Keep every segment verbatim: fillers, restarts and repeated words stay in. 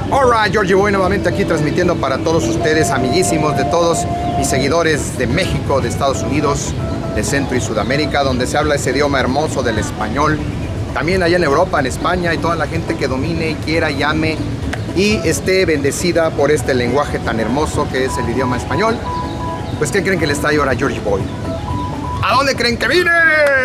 Alright, Georgie Boy nuevamente aquí transmitiendo para todos ustedes, amiguísimos de todos mis seguidores de México, de Estados Unidos, de Centro y Sudamérica, donde se habla ese idioma hermoso del español. También allá en Europa, en España, y toda la gente que domine y quiera, llame y esté bendecida por este lenguaje tan hermoso que es el idioma español. Pues, ¿qué creen que les trae ahora Georgie Boy? ¿A dónde creen que vine?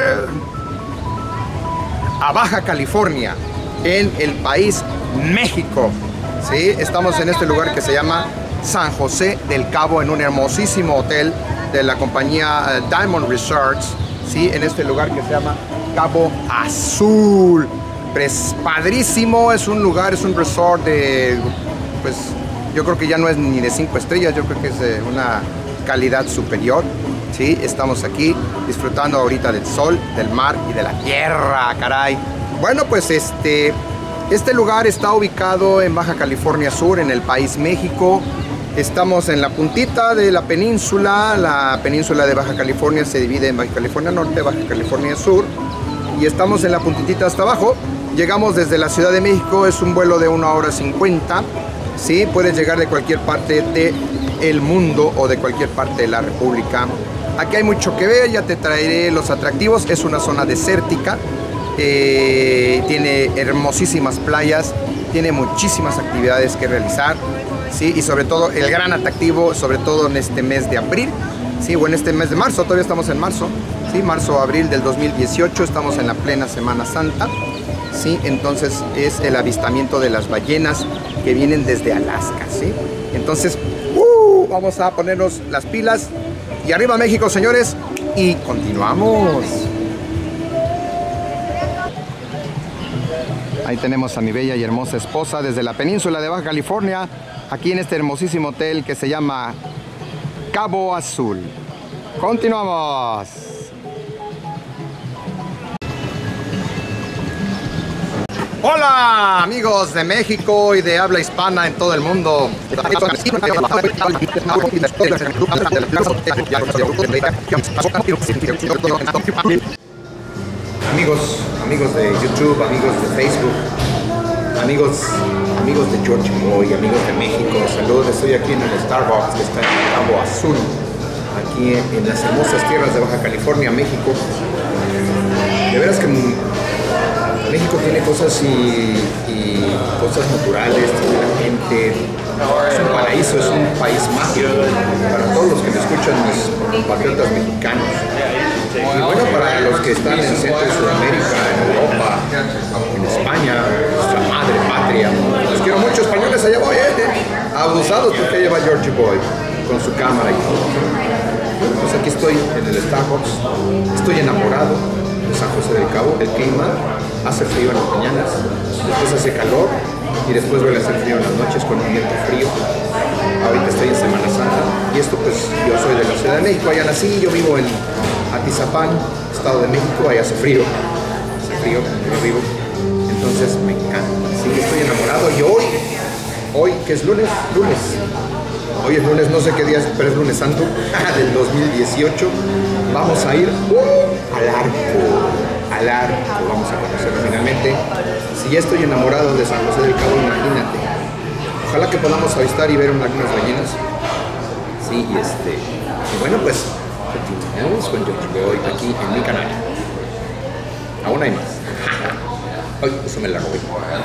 A Baja California, en el país México. Sí, estamos en este lugar que se llama San José del Cabo, en un hermosísimo hotel de la compañía uh, Diamond Resorts, sí, en este lugar que se llama Cabo Azul. Pues padrísimo, es un lugar, es un resort de, pues yo creo que ya no es ni de cinco estrellas, yo creo que es de una calidad superior. Sí, estamos aquí disfrutando ahorita del sol, del mar y de la tierra, caray. Bueno, pues este... Este lugar está ubicado en Baja California Sur, en el país México. Estamos en la puntita de la península. La península de Baja California se divide en Baja California Norte, Baja California Sur. Y estamos en la puntitita hasta abajo. Llegamos desde la Ciudad de México, es un vuelo de una hora cincuenta. ¿Sí? Puedes llegar de cualquier parte del mundo o de cualquier parte de la República. Aquí hay mucho que ver, ya te traeré los atractivos. Es una zona desértica. Eh, tiene hermosísimas playas, tiene muchísimas actividades que realizar, ¿sí? Y sobre todo el gran atractivo, sobre todo en este mes de abril, ¿sí? O en este mes de marzo, todavía estamos en marzo, ¿sí? Marzo, abril del dos mil dieciocho, estamos en la plena Semana Santa, ¿sí? Entonces es el avistamiento de las ballenas que vienen desde Alaska, ¿sí? Entonces, uh, vamos a ponernos las pilas y arriba México, señores, y continuamos. Ahí tenemos a mi bella y hermosa esposa desde la península de Baja California, aquí en este hermosísimo hotel que se llama Cabo Azul. Continuamos. Hola amigos de México y de habla hispana en todo el mundo. Amigos, amigos de YouTube, amigos de Facebook, amigos, amigos de Georgie Boy, amigos de México, saludos. Estoy aquí en el Starbucks que está en Cabo Azul, aquí en las hermosas tierras de Baja California, México. De veras que México tiene cosas y, y cosas naturales, tiene la gente, es un paraíso, es un país mágico para todos los que me escuchan, mis compatriotas mexicanos. Y bueno, para los que están en Centro y Sudamérica, en Europa, en España, nuestra madre patria. Los quiero mucho, españoles, allá voy, eh. Abusados porque lleva Georgie Boy con su cámara y todo. Pues aquí estoy en el Starbucks, estoy enamorado de San José del Cabo. El clima hace frío en las mañanas, después hace calor y después vuelve a hacer frío en las noches con un viento frío. Ahorita estoy en Semana Santa y esto pues yo soy de la Ciudad de México, allá nací, yo vivo en Atizapán, Estado de México, allá hace frío, hace frío, yo vivo, entonces me encanta, sí, estoy enamorado. Y hoy, hoy que es lunes, lunes, hoy es lunes, no sé qué día es, pero es lunes santo del dos mil dieciocho, vamos a ir uh, al arco, al arco, vamos a conocerlo finalmente. Si ya estoy enamorado de San José del Cabo, imagínate, ojalá que podamos avistar y ver algunas ballenas, sí, y este, y bueno pues, continuamos con Georgie Boy aquí en mi canal. Aún hay más. Ay, eso me la robé.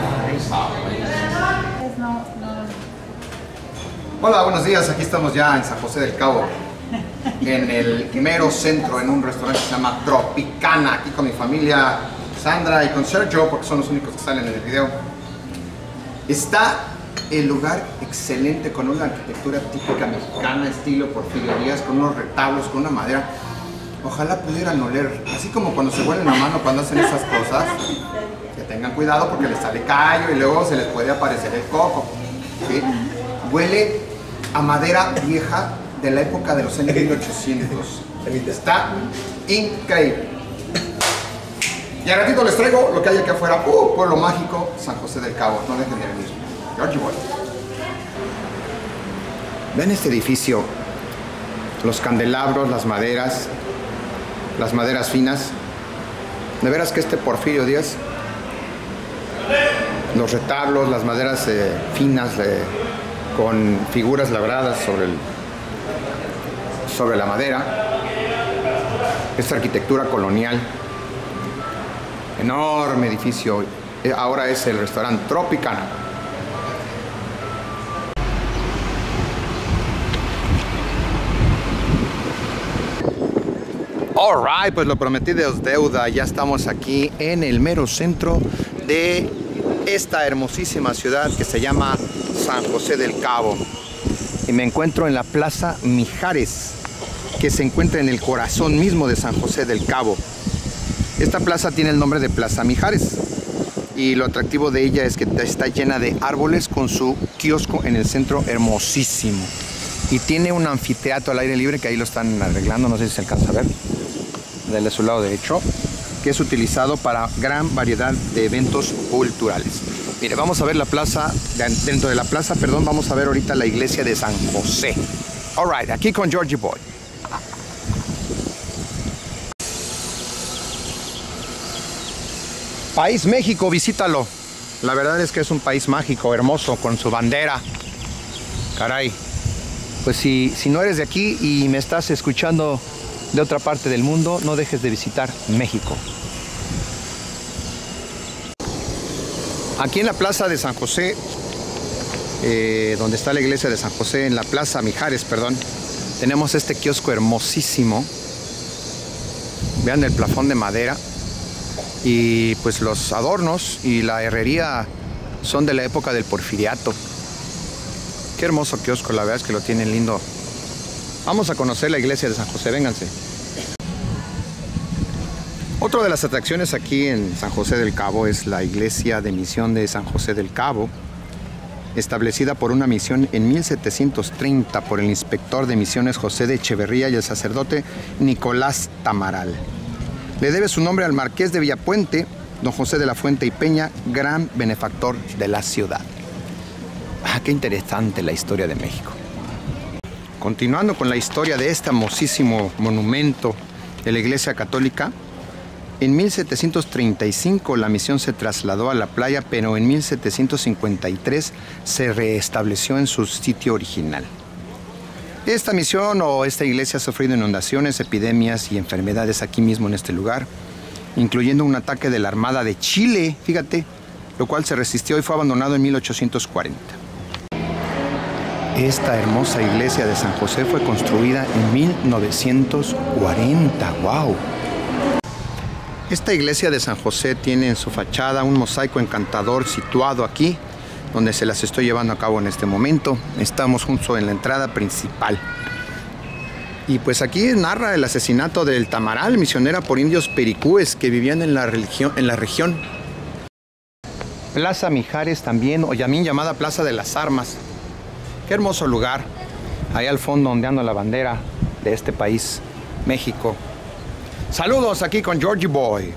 Hola, buenos días. Aquí estamos ya en San José del Cabo, en el mero centro, en un restaurante que se llama Tropicana, aquí con mi familia Sandra y con Sergio, porque son los únicos que salen en el video. Está el lugar excelente, con una arquitectura típica mexicana, estilo Porfirio Díaz, con unos retablos, con una madera. Ojalá pudieran oler, así como cuando se huelen la mano cuando hacen esas cosas. Que tengan cuidado porque les sale callo y luego se les puede aparecer el coco, ¿sí? Huele a madera vieja de la época de los años mil ochocientos. Está increíble. Y al ratito les traigo lo que hay aquí afuera. Uh, pueblo mágico, San José del Cabo. No dejen de venir. Georgie Boy. Ven este edificio, los candelabros, las maderas, las maderas finas. De veras que este Porfirio Díaz los retablos, las maderas eh, finas eh, con figuras labradas sobre, el, sobre la madera. Esta arquitectura colonial. Enorme edificio. Ahora es el restaurante Tropicana. Alright, pues lo prometido es deuda. Ya estamos aquí en el mero centro de esta hermosísima ciudad que se llama San José del Cabo. Y me encuentro en la Plaza Mijares, que se encuentra en el corazón mismo de San José del Cabo. Esta plaza tiene el nombre de Plaza Mijares. Y lo atractivo de ella es que está llena de árboles con su kiosco en el centro hermosísimo. Y tiene un anfiteatro al aire libre que ahí lo están arreglando, no sé si se alcanza a ver, de su lado derecho, que es utilizado para gran variedad de eventos culturales. Mire, vamos a ver la plaza, dentro de la plaza, perdón, vamos a ver ahorita la iglesia de San José. Alright, aquí con Georgie Boy. País México, visítalo. La verdad es que es un país mágico, hermoso, con su bandera. Caray. Pues si, si no eres de aquí y me estás escuchando de otra parte del mundo, no dejes de visitar México. Aquí en la plaza de San José, eh, donde está la iglesia de San José, en la Plaza Mijares, perdón, tenemos este kiosco hermosísimo. Vean el plafón de madera. Y pues los adornos y la herrería son de la época del Porfiriato. Qué hermoso kiosco, la verdad es que lo tienen lindo. Vamos a conocer la iglesia de San José, vénganse. Otra de las atracciones aquí en San José del Cabo es la iglesia de misión de San José del Cabo, establecida por una misión en mil setecientos treinta por el inspector de misiones José de Echeverría y el sacerdote Nicolás Tamaral. Le debe su nombre al marqués de Villapuente, don José de la Fuente y Peña, gran benefactor de la ciudad. Ah, qué interesante la historia de México. Continuando con la historia de este hermosísimo monumento de la Iglesia Católica, en mil setecientos treinta y cinco la misión se trasladó a la playa, pero en mil setecientos cincuenta y tres se reestableció en su sitio original. Esta misión o esta iglesia ha sufrido inundaciones, epidemias y enfermedades aquí mismo en este lugar, incluyendo un ataque de la Armada de Chile, fíjate, lo cual se resistió y fue abandonado en mil ochocientos cuarenta. Esta hermosa iglesia de San José fue construida en mil novecientos cuarenta, ¡wow! Esta iglesia de San José tiene en su fachada un mosaico encantador situado aquí, donde se las estoy llevando a cabo en este momento. Estamos justo en la entrada principal. Y pues aquí narra el asesinato del Tamaral, misionera por indios pericúes que vivían en la, religión, en la región. Plaza Mijares también, o también llamada Plaza de las Armas. Qué hermoso lugar. Ahí al fondo ondeando la bandera de este país, México. Saludos aquí con Georgie Boy.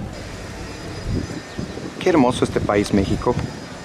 Qué hermoso este país, México.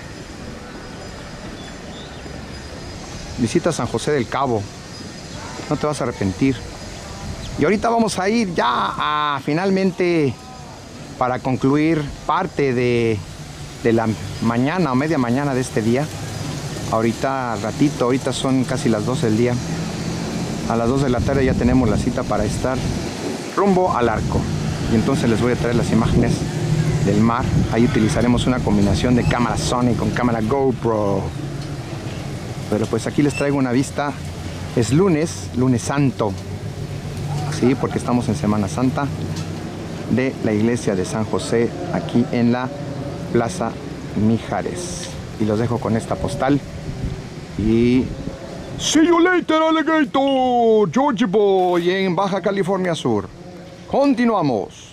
Visita San José del Cabo, no te vas a arrepentir. Y ahorita vamos a ir ya a finalmente para concluir parte de, de la mañana o media mañana de este día. Ahorita ratito, ahorita son casi las doce del día. A las dos de la tarde ya tenemos la cita para estar rumbo al arco. Y entonces les voy a traer las imágenes del mar. Ahí utilizaremos una combinación de cámara Sony con cámara GoPro. Pero pues aquí les traigo una vista. Es lunes, lunes santo. Sí, porque estamos en Semana Santa de la iglesia de San José aquí en la Plaza Mijares. Y los dejo con esta postal. Y see you later, alligator. Georgie Boy en Baja California Sur. Continuamos.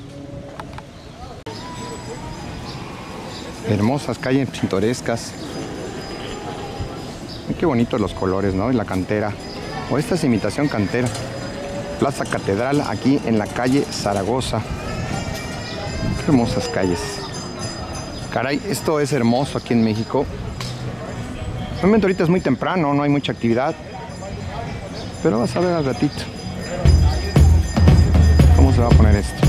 Hermosas calles pintorescas. Qué bonitos los colores, ¿no? Y la cantera. O esta es imitación cantera. Plaza Catedral aquí en la calle Zaragoza. Qué hermosas calles. Caray, esto es hermoso aquí en México. Realmente ahorita es muy temprano, no hay mucha actividad. Pero vas a ver al ratito cómo se va a poner esto.